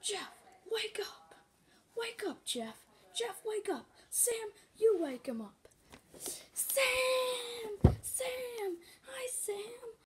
Jeff, wake up. Wake up, Jeff. Jeff, wake up. Sam, you wake him up. Sam!